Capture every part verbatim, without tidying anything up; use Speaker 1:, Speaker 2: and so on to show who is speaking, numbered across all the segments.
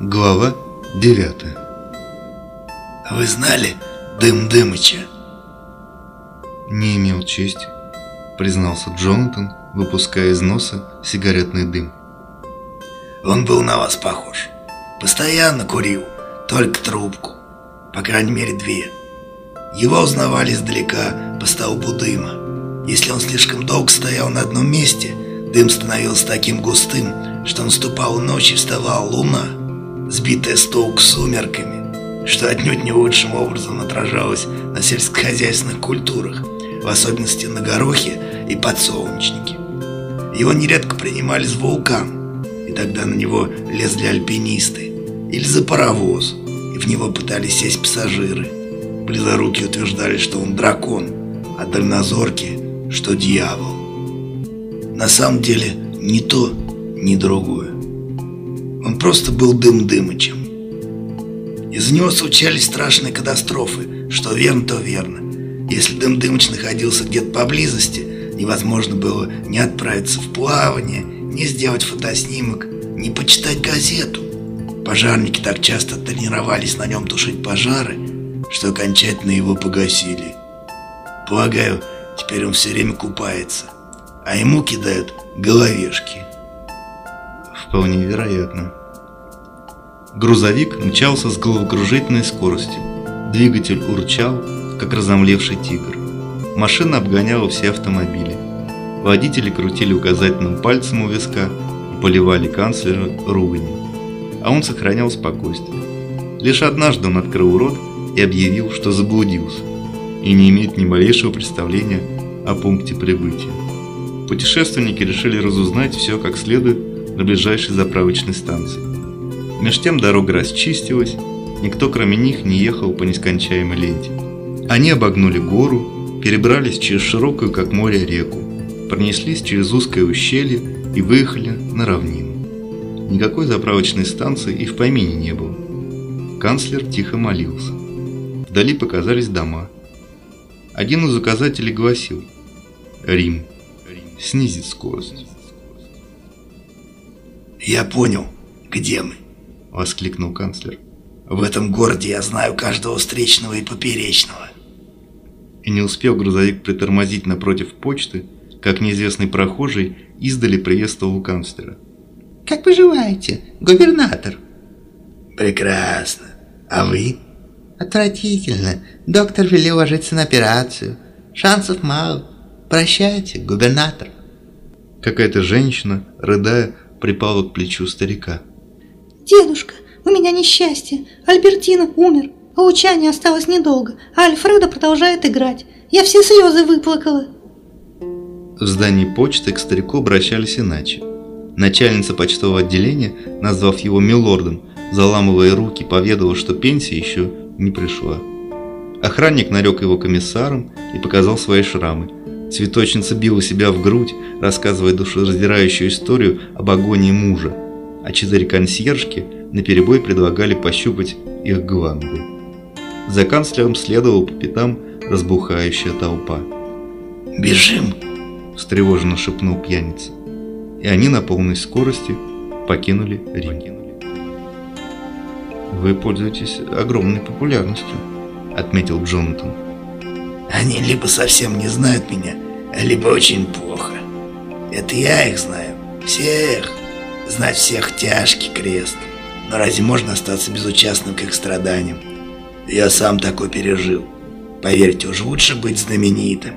Speaker 1: Глава девятая.
Speaker 2: Вы знали Дым Дымыча?
Speaker 1: Не имел чести, признался Джонатан, выпуская из носа сигаретный дым.
Speaker 2: Он был на вас похож. Постоянно курил, только трубку. По крайней мере, две. Его узнавали издалека по столбу дыма. Если он слишком долго стоял на одном месте, дым становился таким густым, что наступала ночь и вставала луна, сбитая с толку сумерками, что отнюдь не лучшим образом отражалось на сельскохозяйственных культурах, в особенности на горохе и подсолнечнике. Его нередко принимали за вулкан, и тогда на него лезли альпинисты, или за паровоз, и в него пытались сесть пассажиры. Близорукие утверждали, что он дракон, а дальнозоркие, что дьявол. На самом деле ни то, ни другое. Он просто был Дым Дымычем. Из-за него случались страшные катастрофы, что верно, то верно. Если Дым Дымыч находился где-то поблизости, невозможно было ни отправиться в плавание, ни сделать фотоснимок, ни почитать газету. Пожарники так часто тренировались на нем тушить пожары, что окончательно его погасили. Полагаю, теперь он все время купается, а ему кидают головешки.
Speaker 1: Вполне вероятно. Грузовик мчался с головокружительной скоростью. Двигатель урчал, как разомлевший тигр. Машина обгоняла все автомобили. Водители крутили указательным пальцем у виска и поливали канцлера руганью. А он сохранял спокойствие. Лишь однажды он открыл рот и объявил, что заблудился и не имеет ни малейшего представления о пункте прибытия. Путешественники решили разузнать все как следует на ближайшей заправочной станции. Меж тем дорога расчистилась, никто кроме них не ехал по нескончаемой ленте. Они обогнули гору, перебрались через широкую, как море, реку, пронеслись через узкое ущелье и выехали на равнину. Никакой заправочной станции и в помине не было. Канцлер тихо молился. Вдали показались дома. Один из указателей гласил: Рим. Снизить скорость.
Speaker 2: «Я понял, где мы», — воскликнул канцлер. «В этом городе я знаю каждого встречного и поперечного».
Speaker 1: И не успел грузовик притормозить напротив почты, как неизвестный прохожий издали приветствовал канцлера.
Speaker 3: «Как поживаете, губернатор?»
Speaker 2: «Прекрасно. А вы?»
Speaker 3: «Отвратительно. Доктор велел ложиться на операцию. Шансов мало. Прощайте, губернатор».
Speaker 1: Какая-то женщина, рыдая, припала к плечу старика.
Speaker 4: «Дедушка, у меня несчастье. Альбертино умер, а у Чани осталось недолго, а Альфредо продолжает играть. Я все слезы выплакала».
Speaker 1: В здании почты к старику обращались иначе. Начальница почтового отделения, назвав его милордом, заламывая руки, поведала, что пенсия еще не пришла. Охранник нарек его комиссаром и показал свои шрамы. Цветочница била себя в грудь, рассказывая душераздирающую историю об агонии мужа, а четыре консьержки наперебой предлагали пощупать их гланды. За канцлером следовала по пятам разбухающая толпа.
Speaker 2: «Бежим!»
Speaker 1: – встревоженно шепнул пьяница. И они на полной скорости покинули Рим. «Вы пользуетесь огромной популярностью», – отметил Джонатан.
Speaker 2: «Они либо совсем не знают меня, либо очень плохо. Это я их знаю. Всех. Знать всех тяжкий крест. Но разве можно остаться безучастным к их страданиям? Я сам такой пережил. Поверьте, уж лучше быть знаменитым».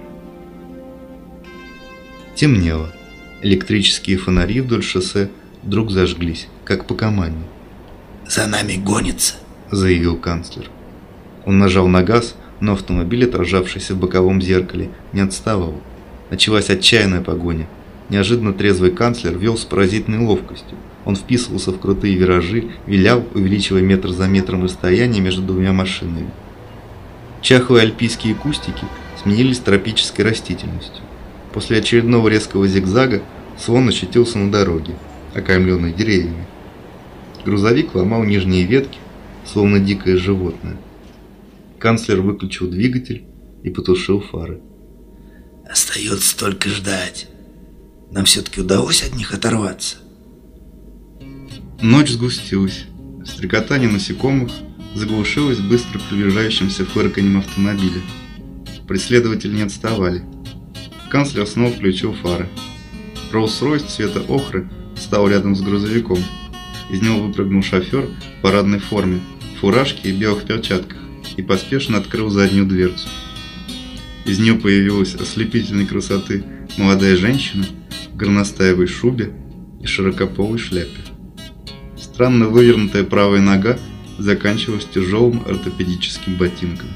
Speaker 1: Темнело. Электрические фонари вдоль шоссе вдруг зажглись, как по команде.
Speaker 2: «За нами гонится»,
Speaker 1: — заявил канцлер. Он нажал на газ, но автомобиль, отражавшийся в боковом зеркале, не отставал. Началась отчаянная погоня. Неожиданно трезвый канцлер вел с поразительной ловкостью. Он вписывался в крутые виражи, вилял, увеличивая метр за метром расстояние между двумя машинами. Чахлые альпийские кустики сменились тропической растительностью. После очередного резкого зигзага слон очутился на дороге, окаймленной деревьями. Грузовик ломал нижние ветки, словно дикое животное. Канцлер выключил двигатель и потушил фары.
Speaker 2: «Остается только ждать. Нам все-таки удалось от них оторваться».
Speaker 1: Ночь сгустилась, Стрекотание насекомых заглушилось быстро приближающимся фырканьем автомобиля. Преследователи не отставали. Канцлер снова включил фары. Роллс-Ройс цвета охры стал рядом с грузовиком. Из него выпрыгнул шофер в парадной форме, фуражке и белых перчатках и поспешно открыл заднюю дверцу. Из нее появилась ослепительной красоты молодая женщина в горностаевой шубе и широкополой шляпе. Странно вывернутая правая нога заканчивалась тяжелым ортопедическим ботинком.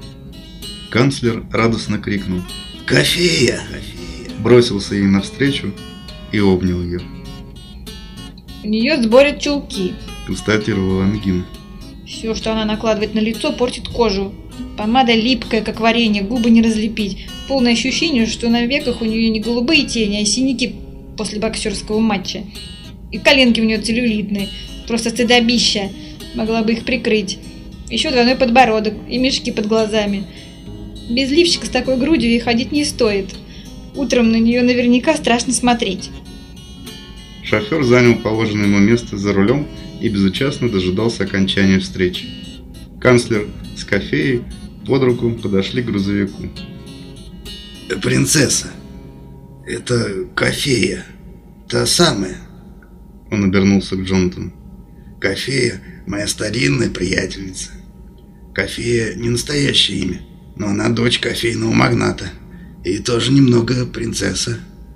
Speaker 1: Канцлер радостно крикнул
Speaker 2: «Кофея!»,
Speaker 1: бросился ей навстречу и обнял ее.
Speaker 5: У нее сборят чулки,
Speaker 1: Констатировала Ангина.
Speaker 5: Все, что она накладывает на лицо, портит кожу. Помада липкая, как варенье, губы не разлепить. Полное ощущение, что на веках у нее не голубые тени, а синяки после боксерского матча. И коленки у нее целлюлитные, просто стыдобища. Могла бы их прикрыть. Еще двойной подбородок и мешки под глазами. Без лифчика с такой грудью ей ходить не стоит. Утром на нее наверняка страшно смотреть.
Speaker 1: Шофер занял положенное ему место за рулем и безучастно дожидался окончания встречи. Канцлер с Кофеей под руку подошли к грузовику.
Speaker 2: «Принцесса, это Кофея, та самая».
Speaker 1: Он обернулся к Джонатану.
Speaker 2: «Кофея – моя старинная приятельница. Кофея – не настоящее имя, но она дочь кофейного магната и тоже немного принцесса».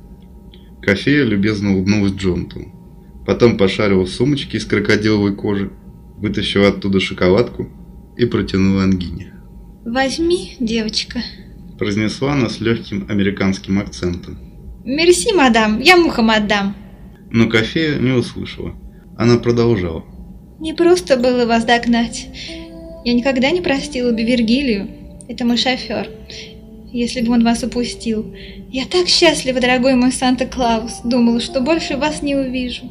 Speaker 1: Кофея любезно улыбнулась Джонатану. Потом пошарила в сумочке из крокодиловой кожи, вытащила оттуда шоколадку и протянула Ангине.
Speaker 5: «Возьми, девочка»,
Speaker 1: – произнесла она с легким американским акцентом.
Speaker 5: «Мерси, мадам, я мухам отдам».
Speaker 1: Но Кофея не услышала. Она продолжала.
Speaker 5: «Не просто было вас догнать. Я никогда не простила бы Вергилию. Это мой шофер. Если бы он вас упустил. Я так счастлива, дорогой мой Санта-Клаус. Думала, что больше вас не увижу».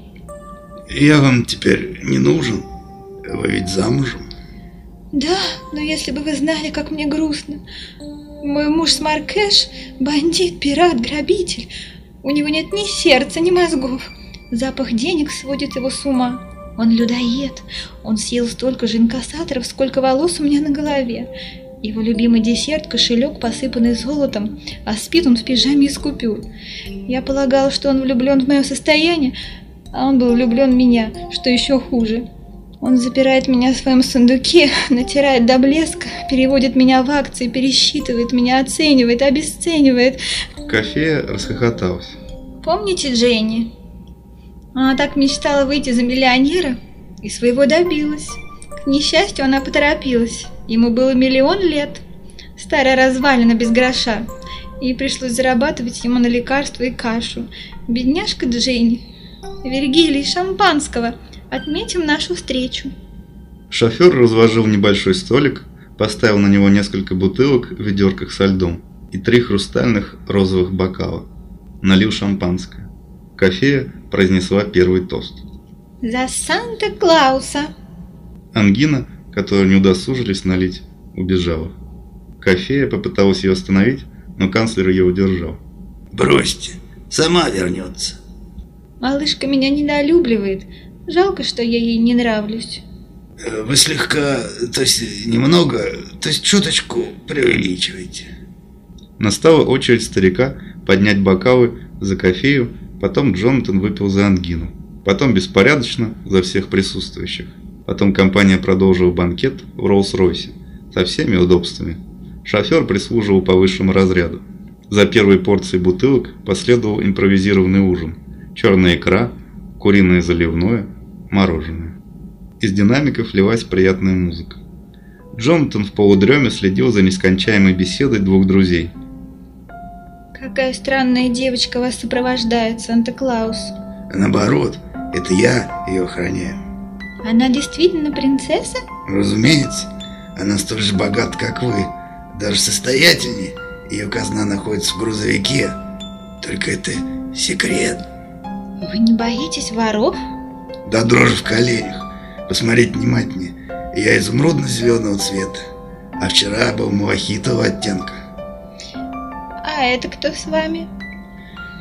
Speaker 2: «Я вам теперь не нужен. Вы ведь замужем».
Speaker 5: «Да, но если бы вы знали, как мне грустно. Мой муж Смаркэш – бандит, пират, грабитель. У него нет ни сердца, ни мозгов. Запах денег сводит его с ума. Он людоед. Он съел столько же инкассаторов, сколько волос у меня на голове. Его любимый десерт – кошелек, посыпанный золотом, а спит он в пижаме из купюр. Я полагала, что он влюблен в мое состояние, а он был влюблен в меня, что еще хуже. Он запирает меня в своем сундуке, натирает до блеска, переводит меня в акции, пересчитывает меня, оценивает, обесценивает».
Speaker 1: Кофея расхохоталась.
Speaker 5: «Помните Дженни? Она так мечтала выйти за миллионера и своего добилась. К несчастью, она поторопилась. Ему было миллион лет. Старая развалина без гроша. И пришлось зарабатывать ему на лекарства и кашу. Бедняжка Дженни. Вергилий, шампанского. Отметим нашу встречу».
Speaker 1: Шофер разложил небольшой столик, поставил на него несколько бутылок в ведерках со льдом и три хрустальных розовых бокала. Налил шампанское. Кофея произнесла первый тост.
Speaker 5: «За Санта-Клауса!»
Speaker 1: Ангина, которую не удосужились налить, убежала. Кофея попыталась ее остановить, но канцлер ее удержал.
Speaker 2: «Бросьте, сама вернется».
Speaker 5: «Малышка меня недолюбливает. Жалко, что я ей не нравлюсь».
Speaker 2: «Вы слегка, то есть немного, то есть чуточку преувеличиваете».
Speaker 1: Настала очередь старика поднять бокалы за Кофею, потом Джонатан выпил за Ангину, потом беспорядочно за всех присутствующих. Потом компания продолжила банкет в Роллс-Ройсе со всеми удобствами. Шофер прислуживал по высшему разряду. За первой порцией бутылок последовал импровизированный ужин. Черная икра, куриное заливное, мороженое. Из динамиков лилась приятная музыка. Джонатан в полудреме следил за нескончаемой беседой двух друзей.
Speaker 5: «Какая странная девочка вас сопровождает, Санта-Клаус».
Speaker 2: «Наоборот, это я ее охраняю».
Speaker 5: «Она действительно принцесса?»
Speaker 2: «Разумеется, она столь же богата, как вы, даже состоятельнее. Ее казна находится в грузовике. Только это секрет».
Speaker 5: «Вы не боитесь воров?»
Speaker 2: «Да дрожи в коленях. Посмотрите внимательнее. Я изумрудно-зеленого цвета, а вчера был малахитового оттенка».
Speaker 5: «А это кто с вами?»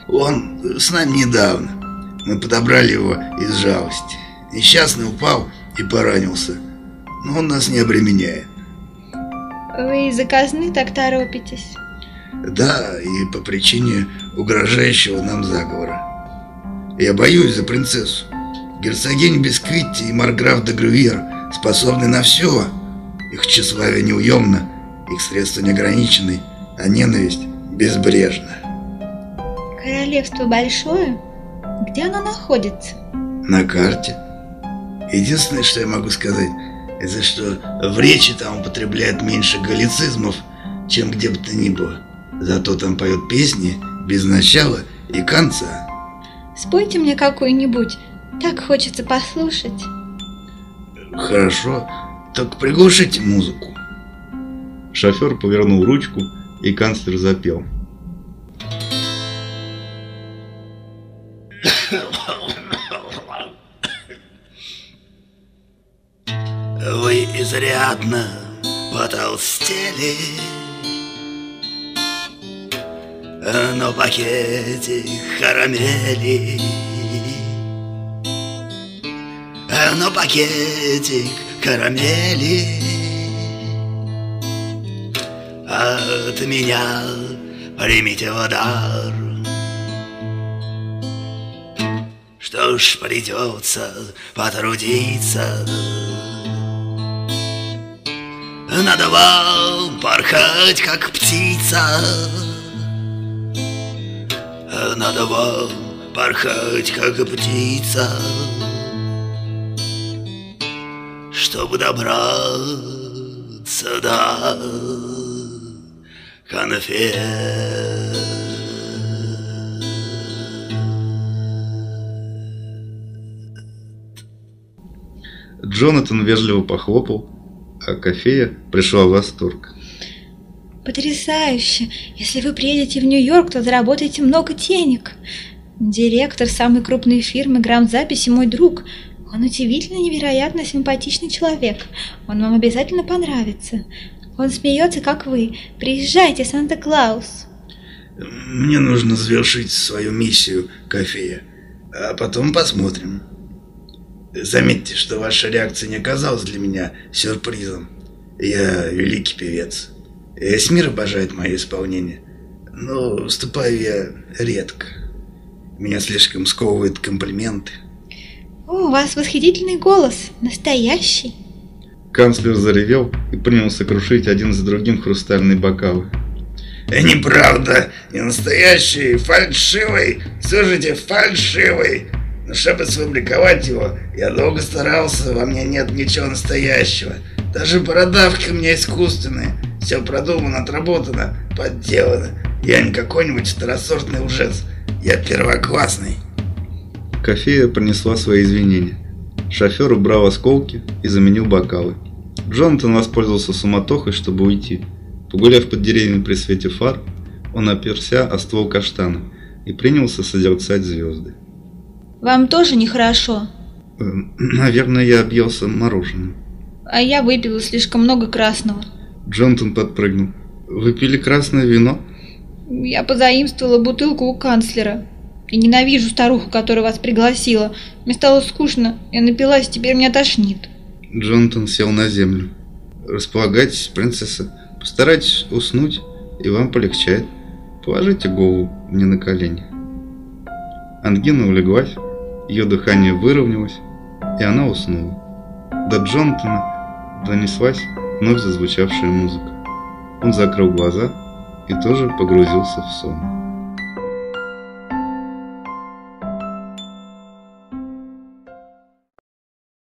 Speaker 2: «Он с нами недавно. Мы подобрали его из жалости. Несчастный упал и поранился. Но он нас не обременяет.
Speaker 5: Вы из-за казны так торопитесь?
Speaker 2: Да, и по причине угрожающего нам заговора. Я боюсь за принцессу. Герцогинь Бисквитти и марграф де Грюйер способны на все. Их тщеславие неуемно, их средства неограничены, а ненависть безбрежна.
Speaker 5: Королевство большое? Где оно находится?
Speaker 2: На карте. Единственное, что я могу сказать, это что в речи там употребляют меньше галлицизмов, чем где бы то ни было. Зато там поют песни без начала и конца.
Speaker 5: Спойте мне какую-нибудь, так хочется послушать.
Speaker 2: Хорошо, только приглушите музыку.
Speaker 1: Шофер повернул ручку, и канцлер запел.
Speaker 2: Вы изрядно потолстели, но пакетик карамели, но пакетик карамели от меня примите в дар. Что ж, придется потрудиться. Надо вам порхать, как птица. Надо вам порхать, как птица, чтобы добраться до конфет.
Speaker 1: Джонатан вежливо похлопал, а Кофея пришла в восторг.
Speaker 5: Потрясающе! Если вы приедете в Нью-Йорк, то заработаете много денег. Директор самой крупной фирмы грамзаписи мой друг. Он удивительно невероятно симпатичный человек. Он вам обязательно понравится. Он смеется, как вы. Приезжайте, Санта-Клаус.
Speaker 2: Мне нужно завершить свою миссию, Кофея, а потом посмотрим. Заметьте, что ваша реакция не оказалась для меня сюрпризом. Я великий певец. Весь мир обожает мое исполнение, но выступаю я редко. Меня слишком сковывают комплименты.
Speaker 5: О, у вас восхитительный голос, настоящий.
Speaker 1: Канцлер заревел и принялся крушить один за другим хрустальные бокалы.
Speaker 2: Неправда, не настоящий, фальшивый, слушайте, фальшивый. Но чтобы сфабриковать его, я долго старался, во мне нет ничего настоящего. Даже бородавки у меня искусственные. Все продумано, отработано, подделано. Я не какой-нибудь второсортный лжец, я первоклассный.
Speaker 1: Кофея принесла свои извинения. Шофер убрал осколки и заменил бокалы. Джонатан воспользовался суматохой, чтобы уйти. Погуляв под деревьями при свете фар, он оперся о ствол каштана и принялся созерцать звезды.
Speaker 5: Вам тоже нехорошо?
Speaker 1: Наверное, я объелся мороженым.
Speaker 5: А я выпила слишком много красного.
Speaker 1: Джонатан подпрыгнул. Вы пили красное вино?
Speaker 5: Я позаимствовала бутылку у канцлера. Я ненавижу старуху, которая вас пригласила. Мне стало скучно, я напилась, теперь меня тошнит.
Speaker 1: Джонатан сел на землю. Располагайтесь, принцесса. Постарайтесь уснуть, и вам полегчает. Положите голову мне на колени. Ангина улеглась, ее дыхание выровнялось, и она уснула. До Джонатана донеслась вновь зазвучавшая музыка. Он закрыл глаза и тоже погрузился в сон.